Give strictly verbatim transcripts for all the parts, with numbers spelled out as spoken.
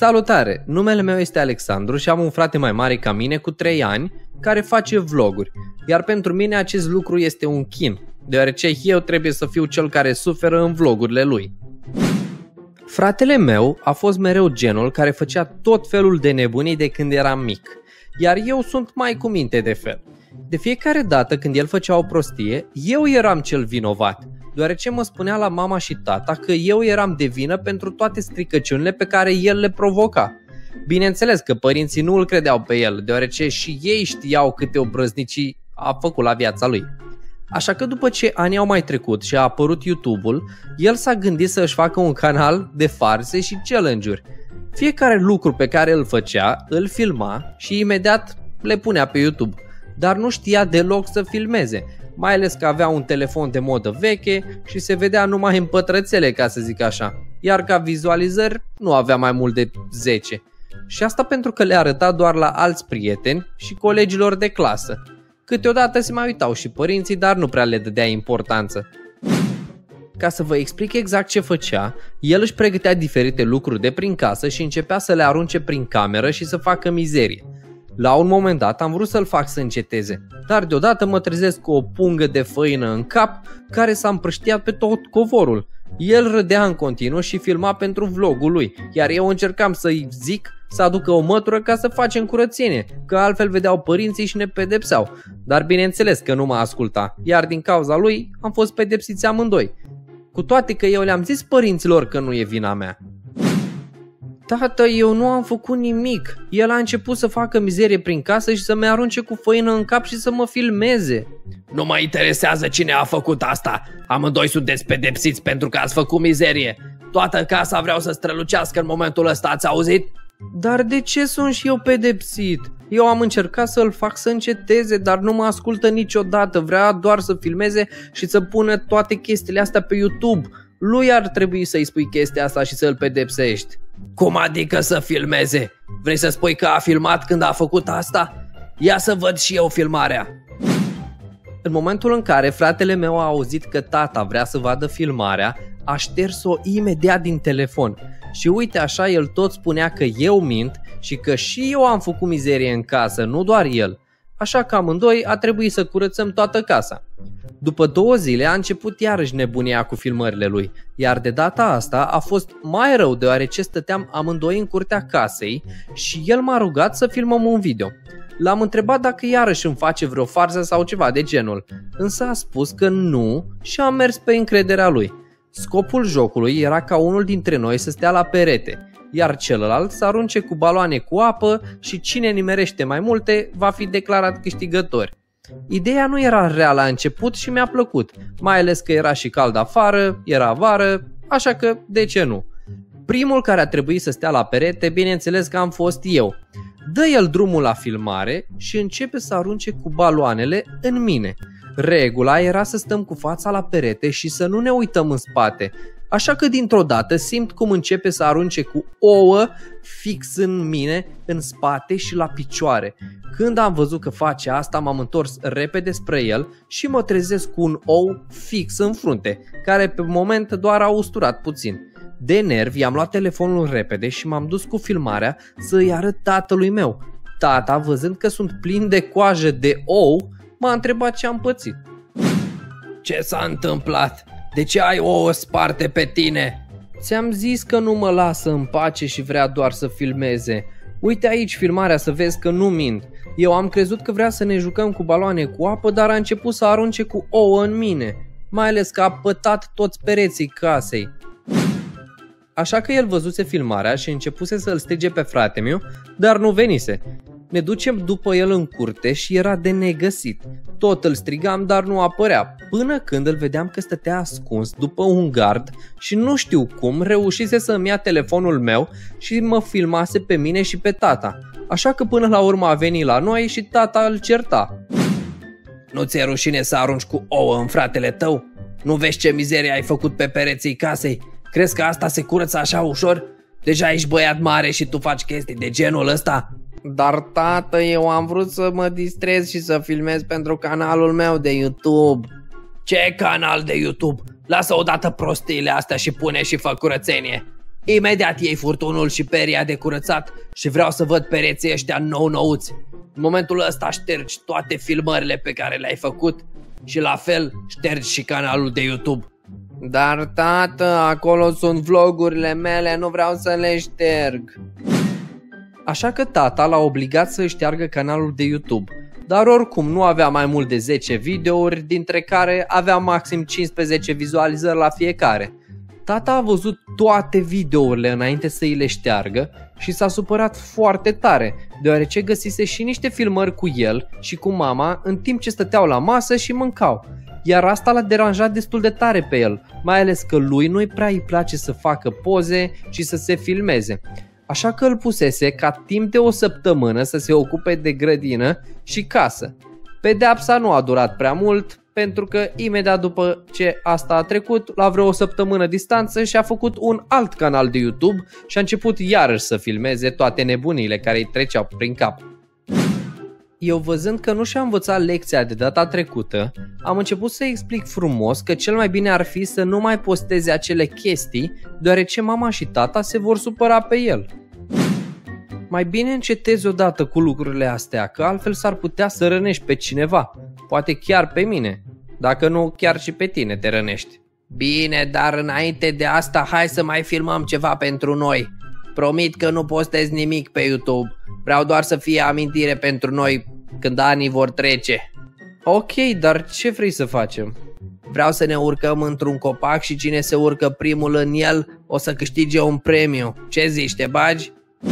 Salutare! Numele meu este Alexandru și am un frate mai mare ca mine cu trei ani care face vloguri, iar pentru mine acest lucru este un chin, deoarece eu trebuie să fiu cel care suferă în vlogurile lui. Fratele meu a fost mereu genul care făcea tot felul de nebunii de când eram mic, iar eu sunt mai cu minte de fel. De fiecare dată când el făcea o prostie, eu eram cel vinovat, deoarece mă spunea la mama și tata că eu eram de vină pentru toate stricăciunile pe care el le provoca. Bineînțeles că părinții nu îl credeau pe el, deoarece și ei știau câte obrăznicii a făcut la viața lui. Așa că după ce anii au mai trecut și a apărut YouTube-ul, el s-a gândit să își facă un canal de farse și challenge-uri. Fiecare lucru pe care îl făcea, îl filma și imediat le punea pe YouTube, dar nu știa deloc să filmeze, mai ales că avea un telefon de modă veche și se vedea numai în pătrățele, ca să zic așa, iar ca vizualizări nu avea mai mult de zece. Și asta pentru că le arăta doar la alți prieteni și colegilor de clasă. Câteodată se mai uitau și părinții, dar nu prea le dădea importanță. Ca să vă explic exact ce făcea, el își pregătea diferite lucruri de prin casă și începea să le arunce prin cameră și să facă mizerie. La un moment dat am vrut să-l fac să înceteze, dar deodată mă trezesc cu o pungă de făină în cap care s-a împrăștiat pe tot covorul. El râdea în continuu și filma pentru vlogul lui, iar eu încercam să-i zic să aducă o mătură ca să facem curățenie, că altfel vedeau părinții și ne pedepseau. Dar bineînțeles că nu mă asculta, iar din cauza lui am fost pedepsiți amândoi. Cu toate că eu le-am zis părinților că nu e vina mea. Tată, eu nu am făcut nimic. El a început să facă mizerie prin casă și să-mi arunce cu făină în cap și să mă filmeze. Nu mă interesează cine a făcut asta. Amândoi sunteți pedepsiți pentru că ați făcut mizerie. Toată casa vreau să strălucească în momentul ăsta, ați auzit? Dar de ce sunt și eu pedepsit? Eu am încercat să-l fac să înceteze, dar nu mă ascultă niciodată. Vrea doar să filmeze și să pună toate chestiile astea pe YouTube. Lui ar trebui să-i spui chestia asta și să-l pedepsești. Cum adică să filmeze? Vrei să spui că a filmat când a făcut asta? Ia să văd și eu filmarea. În momentul în care fratele meu a auzit că tata vrea să vadă filmarea, a șters-o imediat din telefon. Și uite așa el tot spunea că eu mint și că și eu am făcut mizerie în casă, nu doar el. Așa că amândoi a trebuit să curățăm toată casa. După două zile a început iarăși nebunia cu filmările lui, iar de data asta a fost mai rău deoarece stăteam amândoi în curtea casei și el m-a rugat să filmăm un video. L-am întrebat dacă iarăși îmi face vreo farsă sau ceva de genul, însă a spus că nu și am mers pe încrederea lui. Scopul jocului era ca unul dintre noi să stea la perete, iar celălalt să arunce cu baloane cu apă și cine nimerește mai multe va fi declarat câștigător. Ideea nu era rea la început și mi-a plăcut, mai ales că era și cald afară, era vară, așa că de ce nu? Primul care a trebuit să stea la perete, bineînțeles că am fost eu. Dă el drumul la filmare și începe să arunce cu baloanele în mine. Regula era să stăm cu fața la perete și să nu ne uităm în spate, așa că dintr-o dată simt cum începe să arunce cu ouă fix în mine, în spate și la picioare. Când am văzut că face asta, m-am întors repede spre el și mă trezesc cu un ou fix în frunte, care pe moment doar a usturat puțin. De nervi am luat telefonul repede și m-am dus cu filmarea să-i arăt tatălui meu. Tata, văzând că sunt plin de coajă de ou, m-a întrebat ce am pățit. Ce s-a întâmplat? De ce ai ouă sparte pe tine? Ți-am zis că nu mă lasă în pace și vrea doar să filmeze. Uite aici filmarea să vezi că nu mint. Eu am crezut că vrea să ne jucăm cu baloane cu apă, dar a început să arunce cu ouă în mine, mai ales că a pătat toți pereții casei. Așa că el văzuse filmarea și începuse să-l strige pe frate meu, dar nu venise. Ne ducem după el în curte și era de negăsit. Tot îl strigam, dar nu apărea, până când îl vedeam că stătea ascuns după un gard și nu știu cum reușise să-mi ia telefonul meu și mă filmase pe mine și pe tata. Așa că până la urmă a venit la noi și tata îl certa. Nu ți-e rușine să arunci cu ouă în fratele tău? Nu vezi ce mizerie ai făcut pe pereții casei? Crezi că asta se curăță așa ușor? Deja ești băiat mare și tu faci chestii de genul ăsta? Dar tată, eu am vrut să mă distrez și să filmez pentru canalul meu de YouTube. Ce canal de YouTube? Lasă odată prostiile astea și pune și fă curățenie. Imediat iei furtunul și peria de curățat și vreau să văd pereții ăștia nou-nouți. În momentul ăsta ștergi toate filmările pe care le-ai făcut și la fel ștergi și canalul de YouTube. Dar tată, acolo sunt vlogurile mele, nu vreau să le șterg. Așa că tata l-a obligat să șteargă canalul de YouTube. Dar oricum nu avea mai mult de zece videouri, dintre care avea maxim cincisprezece vizualizări la fiecare. Tata a văzut toate videourile înainte să îi le șteargă și s-a supărat foarte tare, deoarece găsise și niște filmări cu el și cu mama în timp ce stăteau la masă și mâncau. Iar asta l-a deranjat destul de tare pe el, mai ales că lui nu-i prea îi place să facă poze și să se filmeze. Așa că îl pusese ca timp de o săptămână să se ocupe de grădină și casă. Pedeapsa nu a durat prea mult, pentru că imediat după ce asta a trecut, la vreo o săptămână distanță și-a făcut un alt canal de YouTube și a început iarăși să filmeze toate nebunile care îi treceau prin cap. Eu, văzând că nu și-a învățat lecția de data trecută, am început să explic frumos că cel mai bine ar fi să nu mai posteze acele chestii, deoarece mama și tata se vor supăra pe el. Mai bine încetezi odată cu lucrurile astea, că altfel s-ar putea să rănești pe cineva, poate chiar pe mine, dacă nu chiar și pe tine te rănești. Bine, dar înainte de asta hai să mai filmăm ceva pentru noi. Promit că nu postez nimic pe YouTube, vreau doar să fie amintire pentru noi când anii vor trece. Ok, dar ce vrei să facem? Vreau să ne urcăm într-un copac și cine se urcă primul în el o să câștige un premiu. Ce zici, te bagi?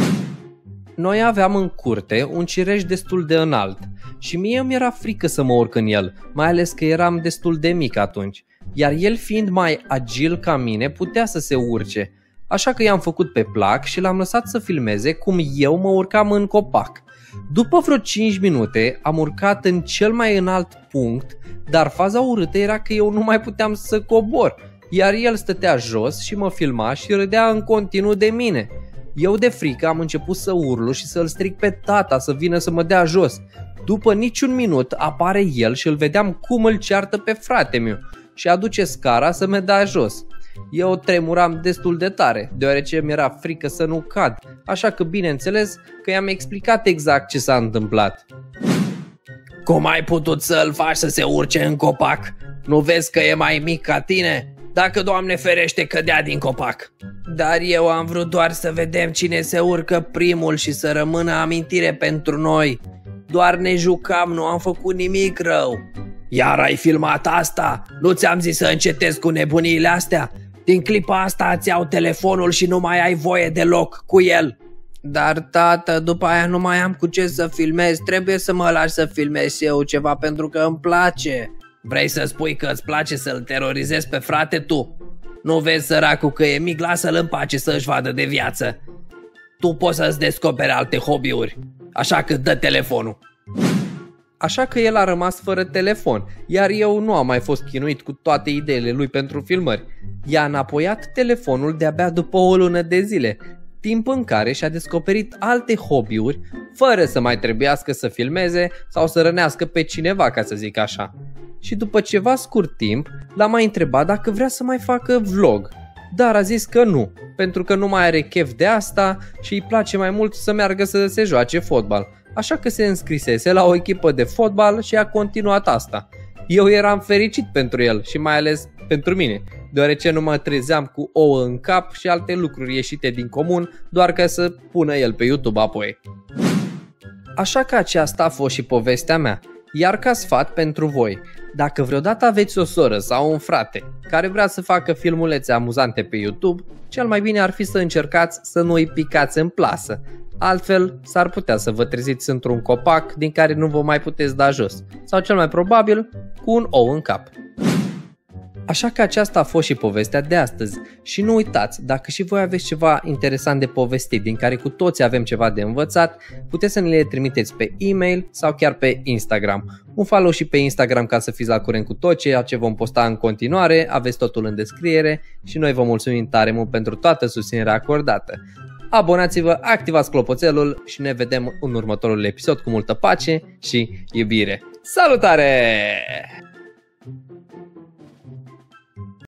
Noi aveam în curte un cireș destul de înalt și mie mi era frică să mă urc în el, mai ales că eram destul de mic atunci, iar el fiind mai agil ca mine putea să se urce, așa că i-am făcut pe plac și l-am lăsat să filmeze cum eu mă urcam în copac. După vreo cinci minute am urcat în cel mai înalt punct, dar faza urâtă era că eu nu mai puteam să cobor, iar el stătea jos și mă filma și râdea în continuu de mine. Eu de frică am început să urlu și să-l strig pe tata să vină să mă dea jos. După niciun minut apare el și îl vedeam cum îl ceartă pe frate meu și aduce scara să mă dea jos. Eu tremuram destul de tare, deoarece mi-era frică să nu cad, așa că bineînțeles că i-am explicat exact ce s-a întâmplat. Cum ai putut să-l faci să se urce în copac? Nu vezi că e mai mic ca tine? Dacă, Doamne ferește, cădea din copac. Dar eu am vrut doar să vedem cine se urcă primul și să rămână amintire pentru noi. Doar ne jucam, nu am făcut nimic rău. Iar ai filmat asta? Nu ți-am zis să încetezi cu nebuniile astea? Din clipa asta îți iau telefonul și nu mai ai voie deloc cu el. Dar tată, după aia nu mai am cu ce să filmez, trebuie să mă lași să filmez eu ceva pentru că îmi place. Vrei să spui că îți place să-l terorizezi pe frate tu? Nu vezi, săracul, că e mic, lasă-l în pace să-și vadă de viață. Tu poți să-ți descoperi alte hobby-uri, așa că dă telefonul. Așa că el a rămas fără telefon, iar eu nu am mai fost chinuit cu toate ideile lui pentru filmări. I-a înapoiat telefonul de-abia după o lună de zile, timp în care și-a descoperit alte hobby-uri fără să mai trebuiască să filmeze sau să rănească pe cineva, ca să zic așa. Și după ceva scurt timp l-am mai întrebat dacă vrea să mai facă vlog, dar a zis că nu, pentru că nu mai are chef de asta și îi place mai mult să meargă să se joace fotbal. Așa că se înscrisese la o echipă de fotbal și a continuat asta. Eu eram fericit pentru el și mai ales pentru mine, deoarece nu mă trezeam cu ouă în cap și alte lucruri ieșite din comun doar ca să pună el pe YouTube apoi. Așa că aceasta a fost și povestea mea. Iar ca sfat pentru voi, dacă vreodată aveți o soră sau un frate care vrea să facă filmulețe amuzante pe YouTube, cel mai bine ar fi să încercați să nu îi picați în plasă. Altfel, s-ar putea să vă treziți într-un copac din care nu vă mai puteți da jos, sau cel mai probabil cu un ou în cap. Așa că aceasta a fost și povestea de astăzi și nu uitați, dacă și voi aveți ceva interesant de povestit din care cu toți avem ceva de învățat, puteți să ne le trimiteți pe e-mail sau chiar pe Instagram. Un follow și pe Instagram ca să fiți la curent cu tot ceea ce vom posta în continuare, aveți totul în descriere și noi vă mulțumim tare mult pentru toată susținerea acordată. Abonați-vă, activați clopoțelul și ne vedem în următorul episod cu multă pace și iubire. Salutare!